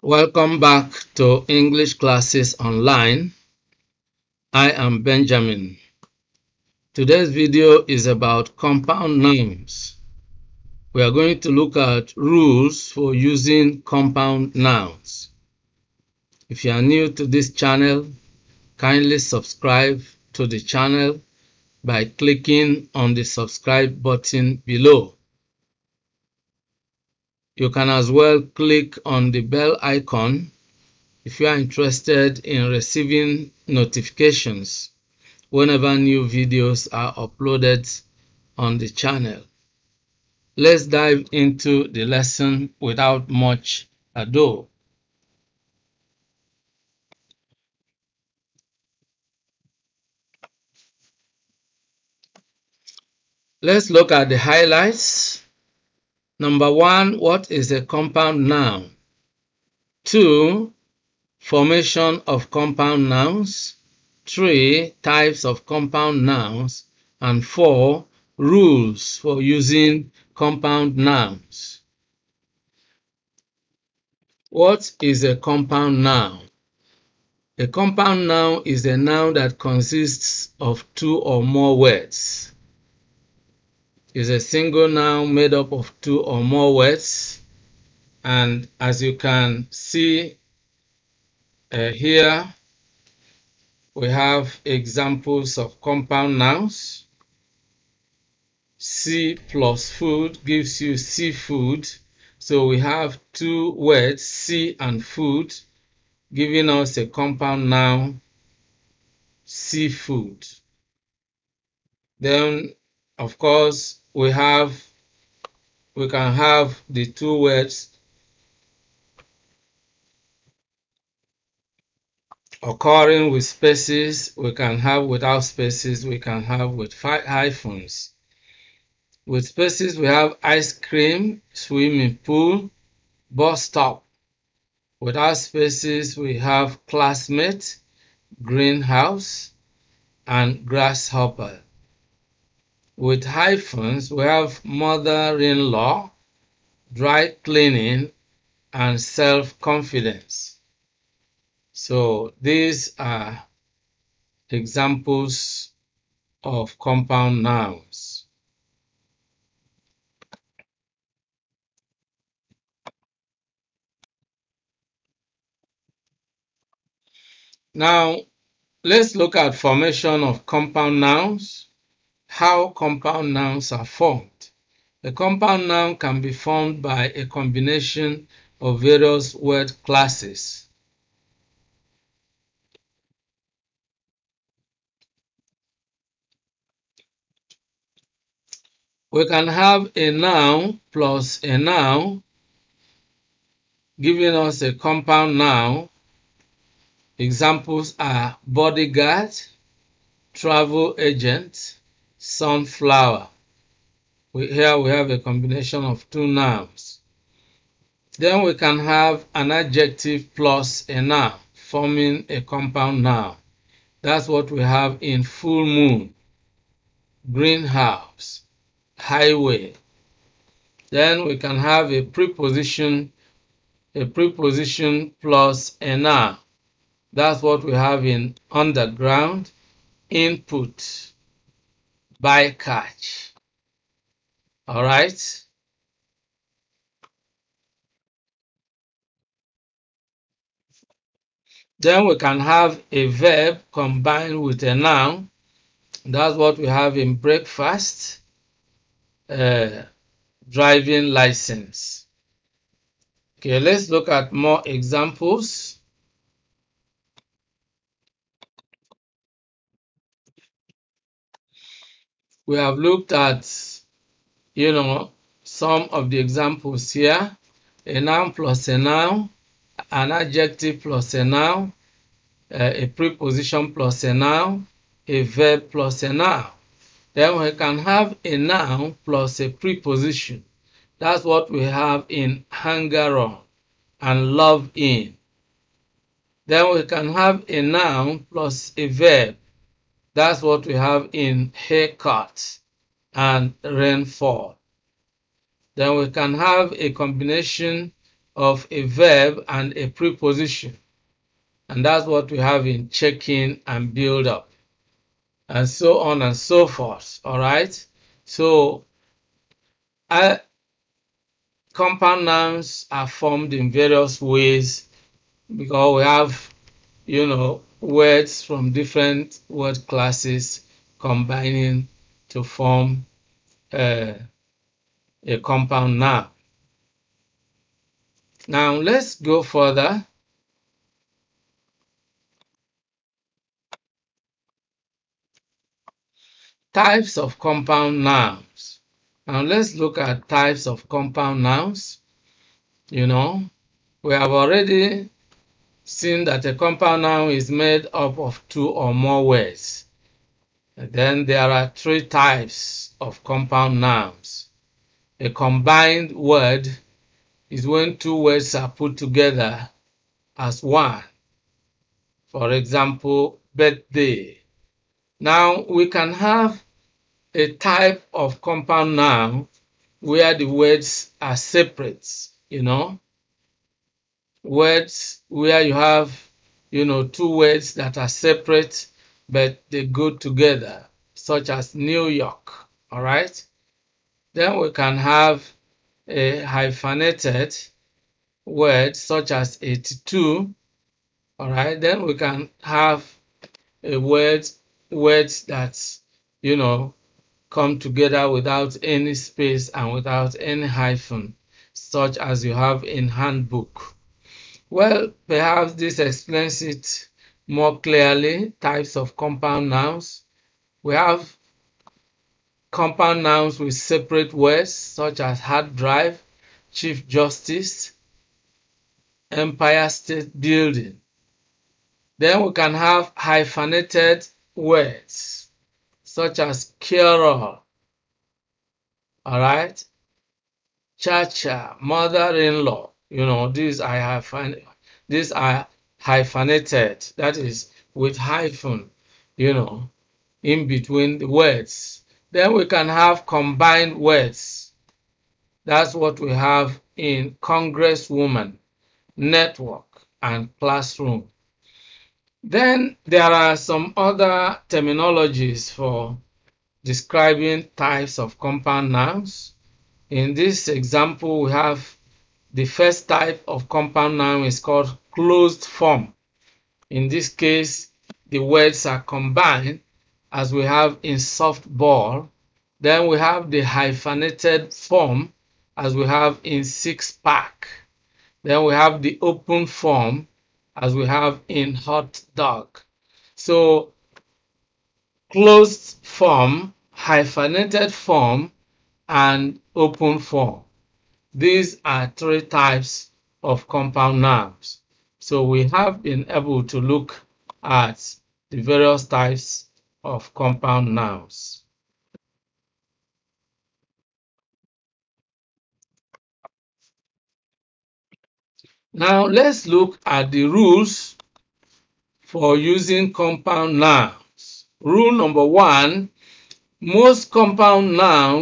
Welcome back to English Classes Online. I am Benjamin. Today's video is about compound nouns. We are going to look at rules for using compound nouns. If you are new to this channel, kindly subscribe to the channel by clicking on the subscribe button below. You can as well click on the bell icon if you are interested in receiving notifications whenever new videos are uploaded on the channel. Let's dive into the lesson without much ado. Let's look at the highlights. Number 1, what is a compound noun? 2, formation of compound nouns. 3, types of compound nouns. And 4, rules for using compound nouns. What is a compound noun? A compound noun is a noun that consists of 2 or more words. It's a single noun made up of 2 or more words. And as you can see here, we have examples of compound nouns. Sea plus food gives you seafood. So we have 2 words, sea and food, giving us a compound noun, seafood. Then, of course, we can have the 2 words occurring with spaces, we can have without spaces, we can have with hyphens. With spaces, we have ice cream, swimming pool, bus stop. Without spaces, we have classmate, greenhouse, and grasshopper. With hyphens, we have mother-in-law, dry cleaning, and self-confidence. So these are examples of compound nouns. Now, let's look at formation of compound nouns, how compound nouns are formed. A compound noun can be formed by a combination of various word classes. We can have a noun plus a noun, giving us a compound noun. Examples are bodyguard, travel agent, sunflower. Here we have a combination of 2 nouns. Then we can have an adjective plus a noun, forming a compound noun. That's what we have in full moon, greenhouse, highway. Then we can have a preposition plus a noun. That's what we have in underground, input, bycatch. All right. Then we can have a verb combined with a noun. That's what we have in breakfast, driving license. Okay, let's look at more examples. We have looked at, some of the examples here. A noun plus a noun, an adjective plus a noun, a preposition plus a noun, a verb plus a noun. Then we can have a noun plus a preposition. That's what we have in hanger on and love in. Then we can have a noun plus a verb. That's what we have in haircut and rainfall. Then we can have a combination of a verb and a preposition. And that's what we have in check-in and build up, and so on and so forth. All right. So compound nouns are formed in various ways because we have, words from different word classes combining to form a compound noun. Now let's go further. Types of compound nouns. Now let's look at types of compound nouns. We have already seen that a compound noun is made up of two or more words. And then there are three types of compound nouns. A combined word is when two words are put together as one. For example, birthday. Now we can have a type of compound noun where the words are separate, words where you have, two words that are separate but they go together, such as New York. All right. Then we can have a hyphenated word such as 82. All right. Then we can have a words that, come together without any space and without any hyphen, such as you have in handbook. Well, perhaps this explains it more clearly. Types of compound nouns. We have compound nouns with separate words such as hard drive, Chief Justice, Empire State Building. Then we can have hyphenated words such as cure-all, all right, cha-cha, mother-in-law. These are hyphenated, that is with hyphen, in between the words. Then we can have combined words. That's what we have in congresswoman, network, and classroom. Then there are some other terminologies for describing types of compound nouns. In this example, we have the first type of compound noun is called closed form. In this case, the words are combined as we have in softball. Then we have the hyphenated form as we have in six-pack. Then we have the open form as we have in hot dog. So closed form, hyphenated form, and open form. These are three types of compound nouns. So we have been able to look at the various types of compound nouns. Now let's look at the rules for using compound nouns. Rule number 1, most compound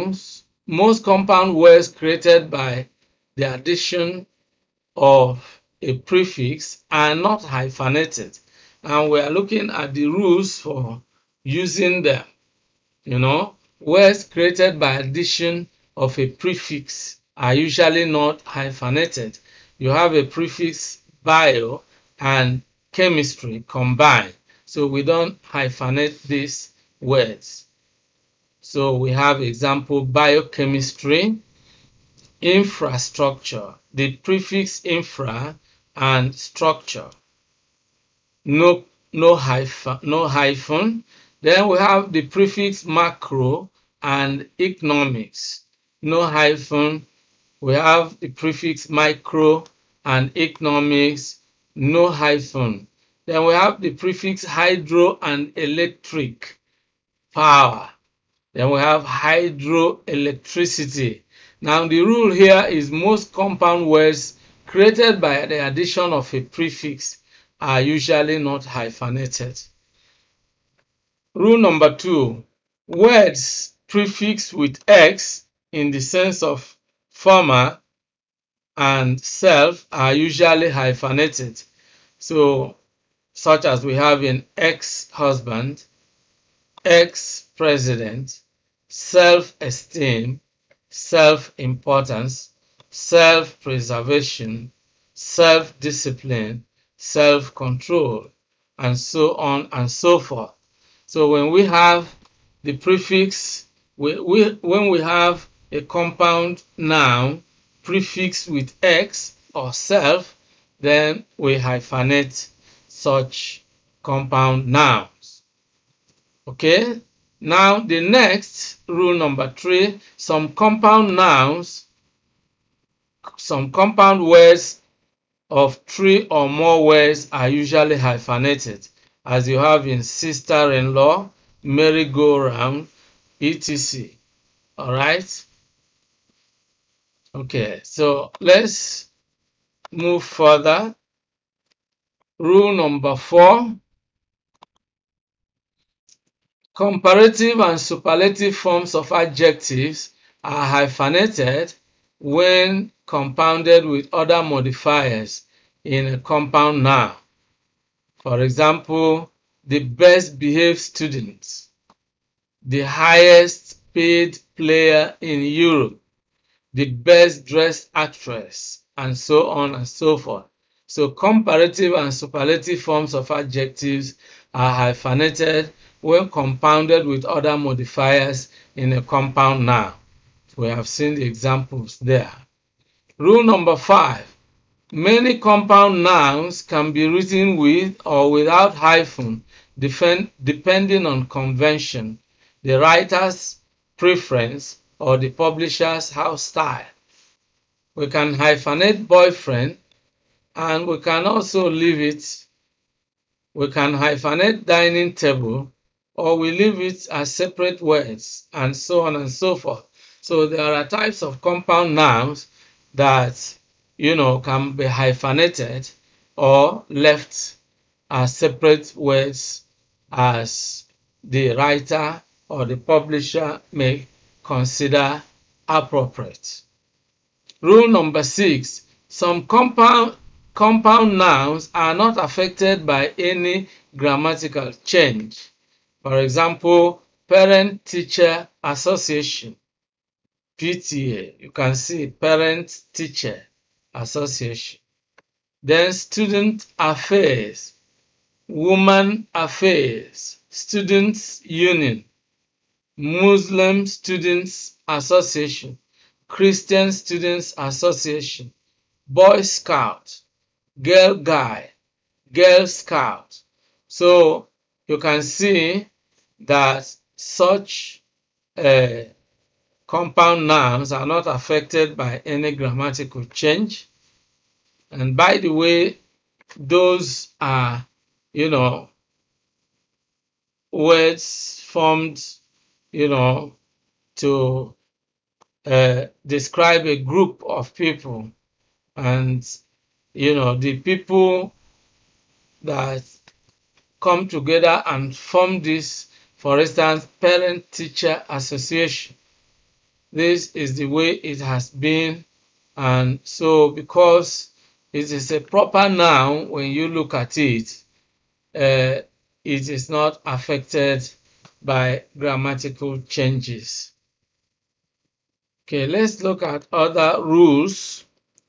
words created by the addition of a prefix are not hyphenated. And we are looking at the rules for using them. Words created by addition of a prefix are usually not hyphenated. You have a prefix bio and chemistry combined. So we don't hyphenate these words. So we have example biochemistry, infrastructure, the prefix infra and structure. No hyphen. Then we have the prefix macro and economics. No hyphen. We have the prefix micro and economics. No hyphen. Then we have the prefix hydro and electric power. Then we have hydroelectricity. Now the rule here is most compound words created by the addition of a prefix are usually not hyphenated. Rule number 2, words prefixed with X in the sense of former and self are usually hyphenated. So, such as we have in ex-husband, ex-president, self-esteem, self-importance, self-preservation, self-discipline, self-control, and so on and so forth. So when we have the prefix, when we have a compound noun prefixed with x or self, then we hyphenate such compound nouns. Okay? Now the next rule number 3, some compound nouns, some compound words of 3 or more words are usually hyphenated, as you have in sister-in-law, merry-go-round, etc. Alright? Okay, so let's move further. Rule number 4, comparative and superlative forms of adjectives are hyphenated when compounded with other modifiers in a compound noun. For example, the best behaved student, the highest paid player in Europe, the best dressed actress, and so on and so forth. So comparative and superlative forms of adjectives are hyphenated when compounded with other modifiers in a compound noun. We have seen the examples there. Rule number 5. Many compound nouns can be written with or without hyphen depending on convention, the writer's preference, or the publisher's house style. We can hyphenate boyfriend, and we can also leave it. We can hyphenate dining table, or we leave it as separate words, and so on and so forth. So there are types of compound nouns that can be hyphenated or left as separate words as the writer or the publisher may consider appropriate. Rule number 6. Some compound nouns are not affected by any grammatical change. For example, parent-teacher association, PTA. You can see parent-teacher association. Then student affairs, woman affairs, students union, Muslim students association, Christian students association, Boy Scout, Girl Guide, Girl Scout. So you can see that such compound nouns are not affected by any grammatical change. And by the way, those are, words formed, to describe a group of people. And, the people that come together and form this, for instance, parent-teacher association. This is the way it has been. And so because it is a proper noun, when you look at it, it is not affected by grammatical changes. Okay, let's look at other rules.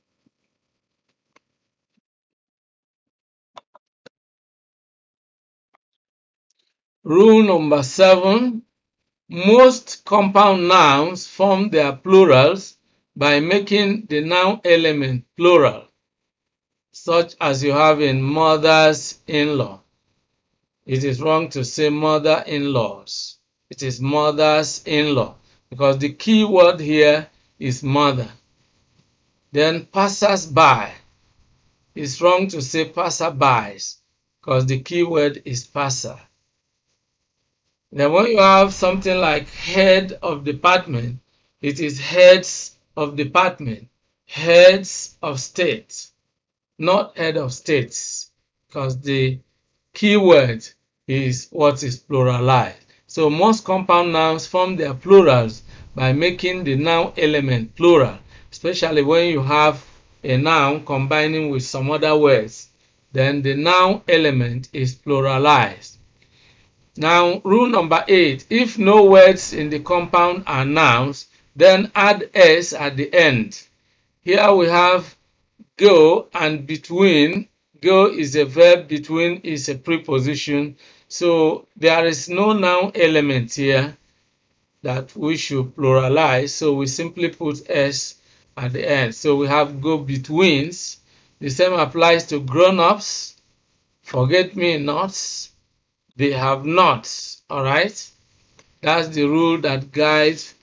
Rule number 7. Most compound nouns form their plurals by making the noun element plural, such as you have in mothers-in-law. It is wrong to say mother-in-laws. It is mothers-in-law, because the key word here is mother. Then passers-by. It's wrong to say passerbys, because the key word is passer. Then when you have something like head of department, it is heads of department, heads of state, not head of states, because the key word is what is pluralized. So most compound nouns form their plurals by making the noun element plural, especially when you have a noun combining with some other words, then the noun element is pluralized. Now, rule number 8, if no words in the compound are nouns, then add s at the end. Here we have go and between. Go is a verb, between is a preposition. So there is no noun element here that we should pluralize. So we simply put s at the end. So we have go betweens. The same applies to grown-ups, forget-me-nots, they have nots. All right, that's the rule that guides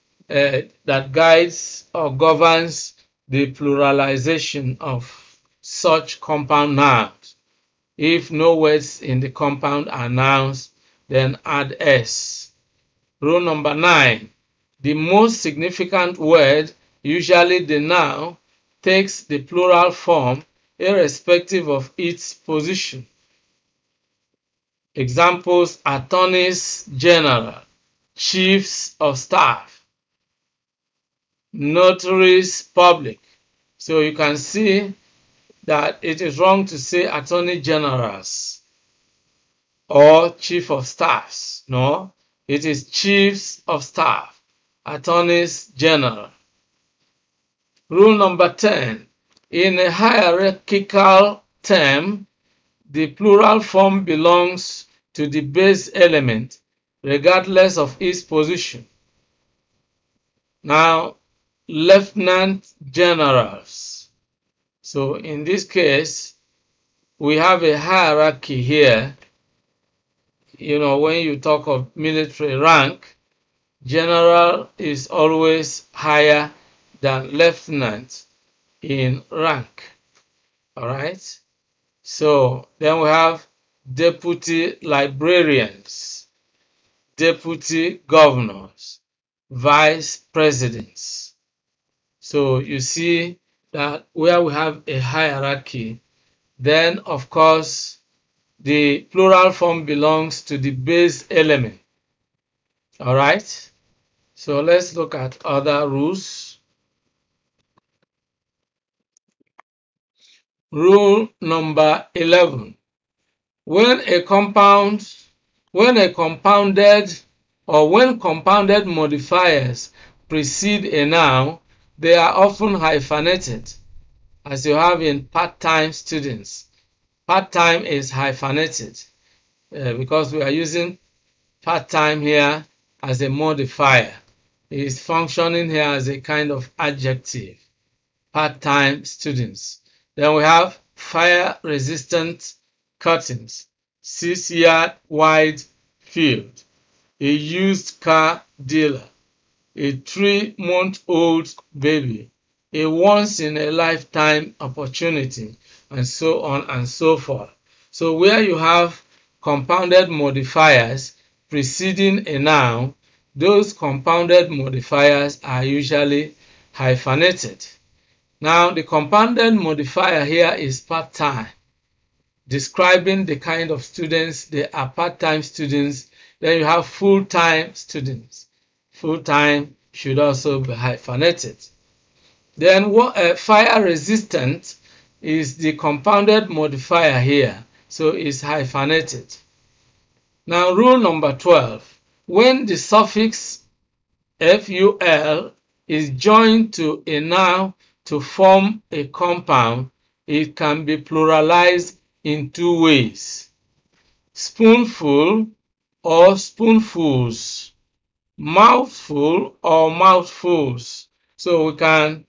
or governs the pluralization of such compound nouns. If no words in the compound are nouns, then add s. Rule number 9, the most significant word, usually the noun, takes the plural form irrespective of its position. Examples: attorneys general, chiefs of staff, notaries public. So you can see that it is wrong to say attorney generals or chief of staffs. No, it is chiefs of staff, attorneys general. Rule number 10, in a hierarchical term, the plural form belongs to the base element regardless of its position. Now, lieutenant generals. So in this case, we have a hierarchy here. You know, when you talk of military rank, general is always higher than lieutenant in rank. All right. So then we have deputy librarians, deputy governors, vice presidents. So you see that where we have a hierarchy, then of course the plural form belongs to the base element. All right. So let's look at other rules. Rule number 11. When compounded modifiers precede a noun, they are often hyphenated, as you have in part-time students. Part-time is hyphenated because we are using part-time here as a modifier. It is functioning here as a kind of adjective. Part-time students. Then we have fire-resistant curtains, 6-yard wide field, a used car dealer, a 3-month-old baby, a once-in-a-lifetime opportunity, and so on and so forth. So where you have compounded modifiers preceding a noun, those compounded modifiers are usually hyphenated. Now, the compounded modifier here is part-time, describing the kind of students. They are part-time students. Then you have full-time students. Full-time should also be hyphenated. Then fire-resistant is the compounded modifier here, so it's hyphenated. Now, rule number 12. When the suffix ful is joined to a noun to form a compound, it can be pluralized in 2 ways: spoonful or spoonfuls, mouthful or mouthfuls. So we can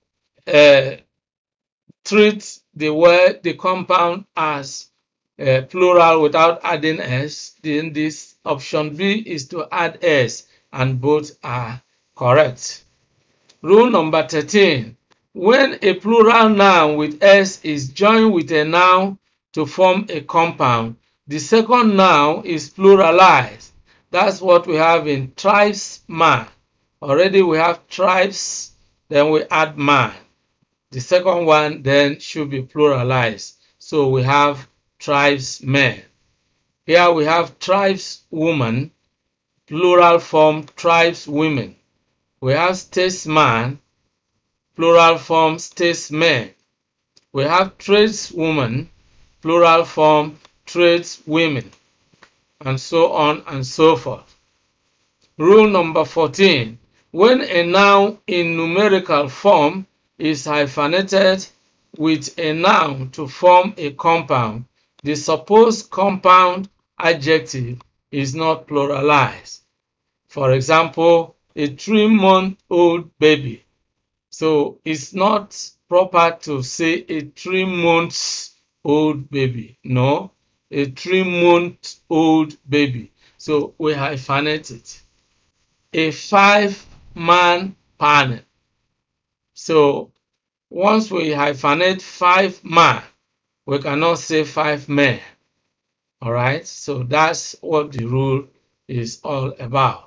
treat the compound as plural without adding s. Then this option B is to add s, and both are correct. Rule number 13. When a plural noun with s is joined with a noun to form a compound, the second noun is pluralized. That's what we have in tribesman. Already we have tribes, then we add man. The second one then should be pluralized. So we have tribesmen. Here we have tribeswoman, plural form tribeswomen. We have statesman, plural form statesmen. We have tradeswoman, plural form tradeswomen, and so on and so forth. Rule number 14. When a noun in numerical form is hyphenated with a noun to form a compound, the supposed compound adjective is not pluralized. For example, a 3-month-old baby. So it's not proper to say a 3-month-old baby. No, a 3-month-old baby. So we hyphenate it. A 5-man panel. So once we hyphenate 5-man, we cannot say 5 men. All right, so that's what the rule is all about.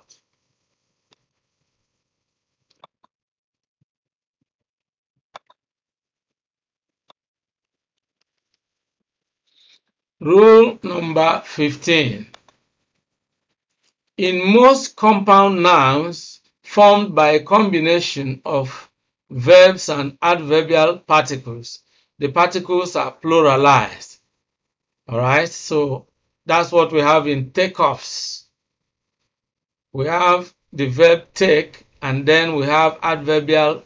Rule number 15. In most compound nouns formed by a combination of verbs and adverbial particles, the particles are pluralized. All right, so that's what we have in takeoffs. We have the verb take, and then we have adverbial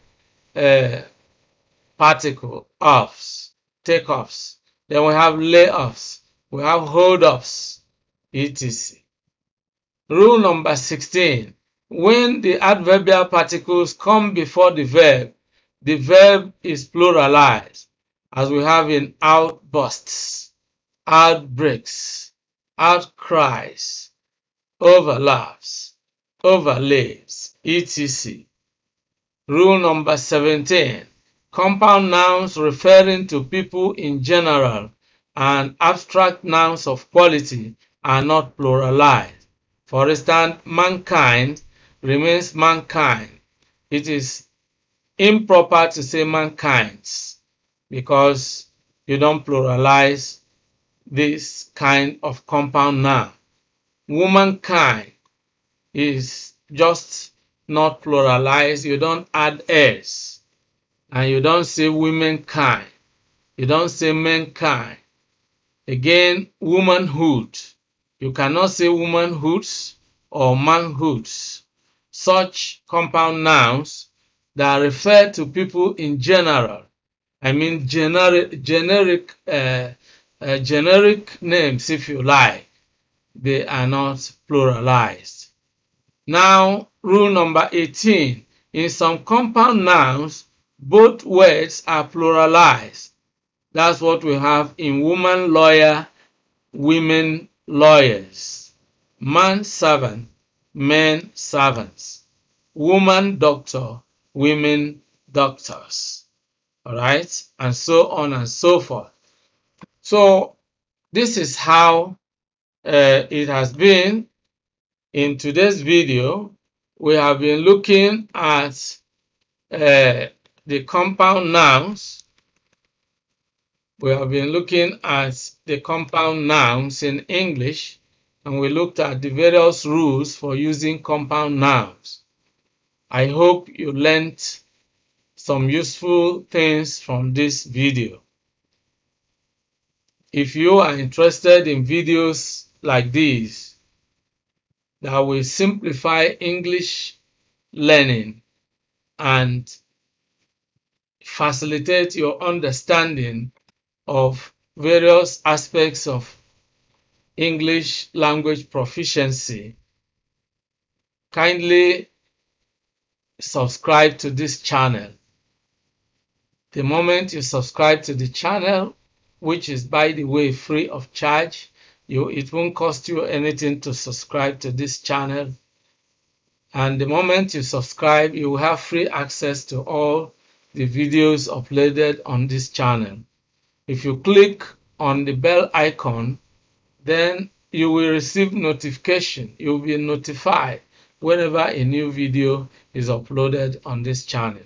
particle offs, takeoffs. Then we have layoffs, we have hold-ups, etc. Rule number 16. When the adverbial particles come before the verb is pluralized, as we have in outbursts, outbreaks, outcries, overlaps, overlays, etc. Rule number 17. Compound nouns referring to people in general and abstract nouns of quality are not pluralized. For instance, mankind remains mankind. It is improper to say mankind's because you don't pluralize this kind of compound noun. Womankind is just not pluralized. You don't add s. And you don't say womankind. You don't say mankind. Again, womanhood. You cannot say womanhoods or manhoods. Such compound nouns that refer to people in general, I mean generic names, if you like, they are not pluralized. Now, rule number 18. In some compound nouns, both words are pluralized. That's what we have in woman lawyer, women lawyers, man servant, men servants, woman doctor, women doctors. All right, and so on and so forth. So this is how it has been. In today's video, we have been looking at the compound nouns. We have been looking at the compound nouns in English, and we looked at the various rules for using compound nouns. I hope you learned some useful things from this video. If you are interested in videos like these that will simplify English learning and facilitate your understanding of various aspects of English language proficiency, kindly subscribe to this channel. The moment you subscribe to the channel, which is by the way free of charge, it won't cost you anything to subscribe to this channel. And the moment you subscribe, you will have free access to all the videos uploaded on this channel. If you click on the bell icon, then you will receive notification. You will be notified whenever a new video is uploaded on this channel.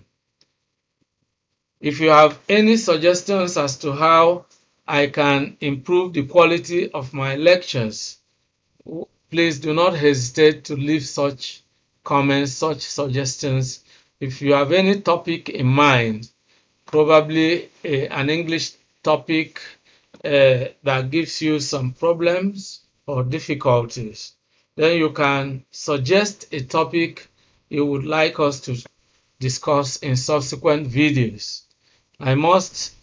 If you have any suggestions as to how I can improve the quality of my lectures, please do not hesitate to leave such comments, such suggestions If you have any topic in mind, probably an English topic that gives you some problems or difficulties, then you can suggest a topic you would like us to discuss in subsequent videos. I must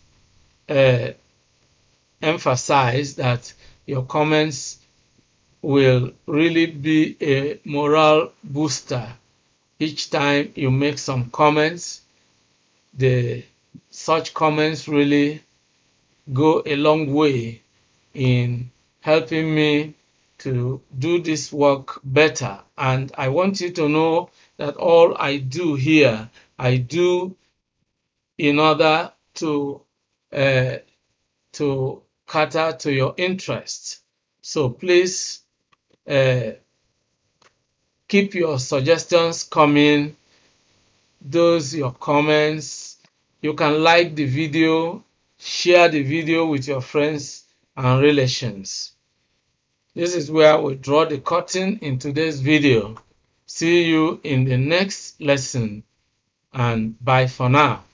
emphasize that your comments will really be a moral booster. Each time you make some comments, such comments really go a long way in helping me to do this work better. And I want you to know that all I do here, I do in order to cater to your interests. So please keep your suggestions coming, your comments. You can like the video, share the video with your friends and relations. This is where we draw the curtain in today's video. See you in the next lesson, and bye for now.